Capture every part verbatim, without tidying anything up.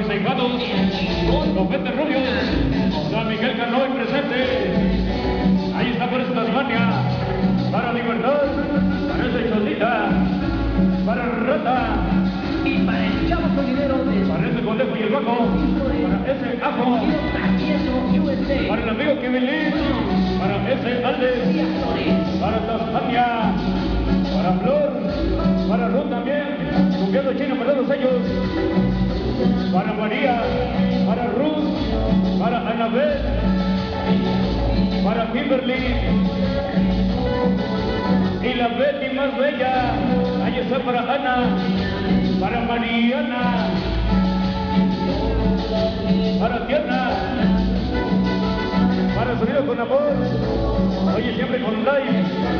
mis ahijados, Copete Rubio, San Miguel Canoy presente. Ahí está por Tasmania, para Libertad, para esa Cholita, para Rata, y para el Chavo Sonidero de para ese Conejo y el Baco, para ese Ajo, para el amigo Kibilín, para ese Alde, para Tasmania, para Flor, para Ruth también, Cumbiado Chino para todos ellos, para María, para Ruth, para Anabel, para Kimberly y la Betty más bella. Ahí está para Ana, para Mariana, para Tierna, para Sonido con Amor, oye siempre con live.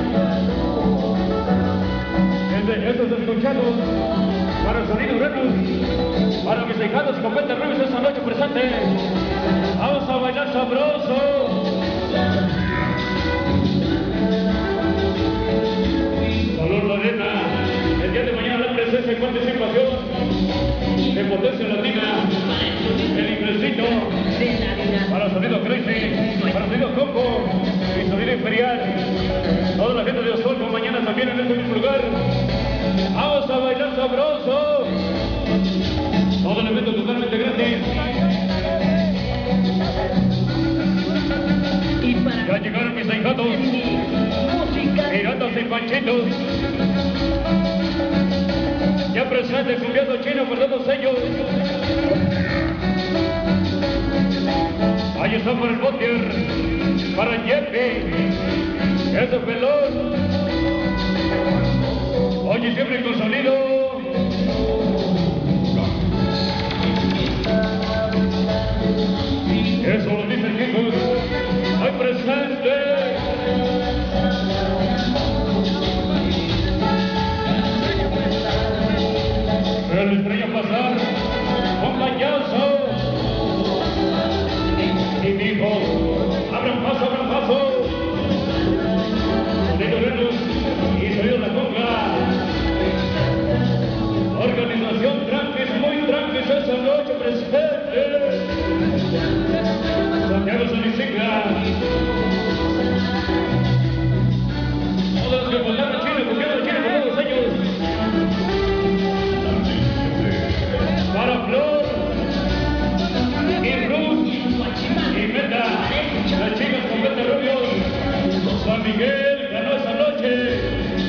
Entre estos escuchados, para Sonido Uranus, para mis ahijados Copete Rubio esta noche presente. Vamos a bailar sabroso. Color Lorena, el día de mañana la presencia y participación de Potencia Latina, el ingresito, para Sonido Crazy, para Sonido Coco y Sonido Imperial, toda la gente de Osorno mañana también en este mismo lugar. Vamos a bailar sabroso, todo el evento totalmente gratis. Ya llegaron mis ahijados, Piratas y Panchitos, ya presente Cumbiado Chino por todos ellos. Ahí está para el Botier, para Jeffy, ese pelón. Oye, siempre con sonido. Eso lo dicen chicos. Hoy presente. Pero la estrella pasar con payaso. Y dijo, abran paso, abran paso. Sonido Venus y Sonido La Conga. Organización Tranquis, muy Tranquis esa noche presente. Santiago Solicicla. Todos los que votaron Chile, Cumbiado Chile por todos ellos. Para Flor y Ruth y Meta, las chicas Copete Rubio, San Miguel ganó esa noche.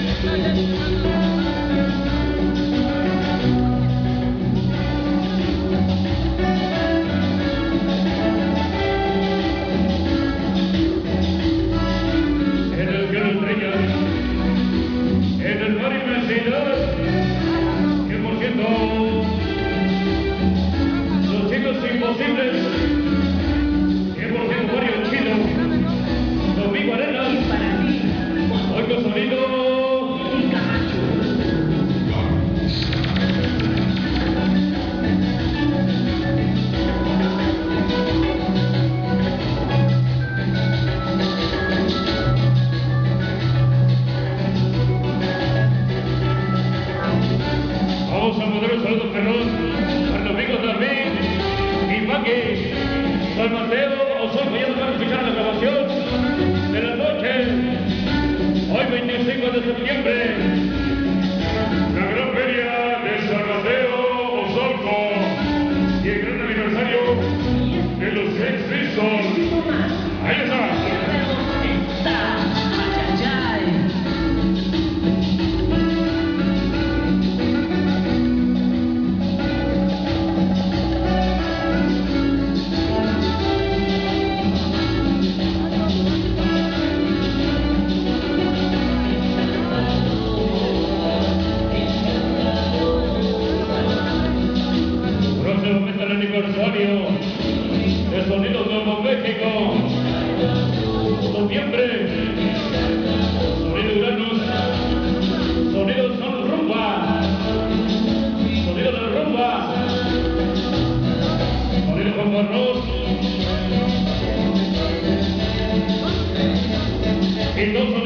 En el cielo estrellas, en el mar inmensidad, cien por ciento, los chicos imposibles, cien por ciento Mario Chino, Domingo Arenas, hoy con sonido. Vamos a mandar un saludo perrón a los amigos David y Maggie, San Mateo, Osorno, ya nos van a escuchar la grabación de la noche, hoy veinticinco de septiembre, la gran feria de San Mateo, Osorno, y el gran aniversario de los Sex Pistols. Ahí está. Próximamente el aniversario de Sonidos Nuevo México, noviembre, Sonido Uranus, Sonidos Son Rumba, Sonido de la Rumba, Sonido Juan Barros, y dos